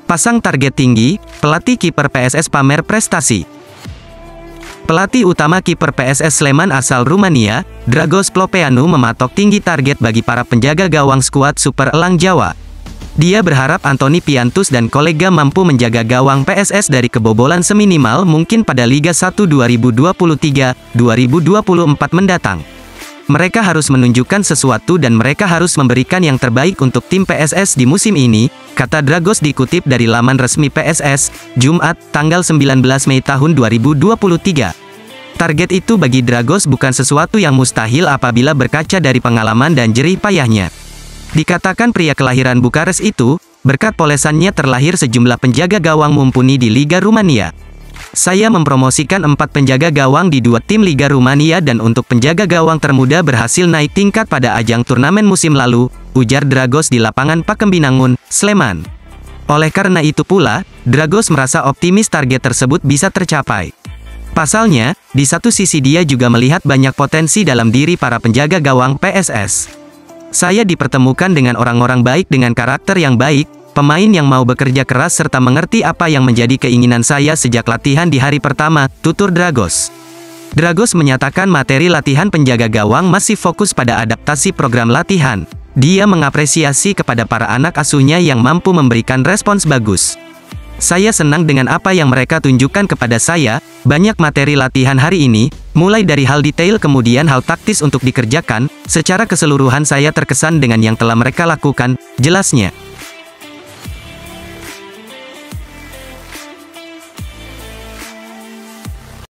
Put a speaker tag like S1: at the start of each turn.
S1: Pasang target tinggi, pelatih kiper PSS pamer prestasi. Pelatih utama kiper PSS Sleman asal Rumania, Dragos Plopeanu mematok tinggi target bagi para penjaga gawang skuad Super Elang Jawa. Dia berharap Anthony Piantus dan kolega mampu menjaga gawang PSS dari kebobolan seminimal mungkin pada Liga 1 2023-2024 mendatang. Mereka harus menunjukkan sesuatu dan mereka harus memberikan yang terbaik untuk tim PSS di musim ini, kata Dragos dikutip dari laman resmi PSS, Jumat, tanggal 19 Mei tahun 2023. Target itu bagi Dragos bukan sesuatu yang mustahil apabila berkaca dari pengalaman dan jerih payahnya. Dikatakan pria kelahiran Bukares itu, berkat polesannya terlahir sejumlah penjaga gawang mumpuni di Liga Rumania. Saya mempromosikan 4 penjaga gawang di 2 tim Liga Rumania dan untuk penjaga gawang termuda berhasil naik tingkat pada ajang turnamen musim lalu, ujar Dragos di lapangan Pakembinangun, Sleman. Oleh karena itu pula, Dragos merasa optimis target tersebut bisa tercapai. Pasalnya, di satu sisi dia juga melihat banyak potensi dalam diri para penjaga gawang PSS. Saya dipertemukan dengan orang-orang baik dengan karakter yang baik, pemain yang mau bekerja keras serta mengerti apa yang menjadi keinginan saya sejak latihan di hari pertama, tutur Dragos. Dragos menyatakan materi latihan penjaga gawang masih fokus pada adaptasi program latihan. Dia mengapresiasi kepada para anak asuhnya yang mampu memberikan respons bagus. Saya senang dengan apa yang mereka tunjukkan kepada saya, banyak materi latihan hari ini, mulai dari hal detail kemudian hal taktis untuk dikerjakan, secara keseluruhan saya terkesan dengan yang telah mereka lakukan, jelasnya.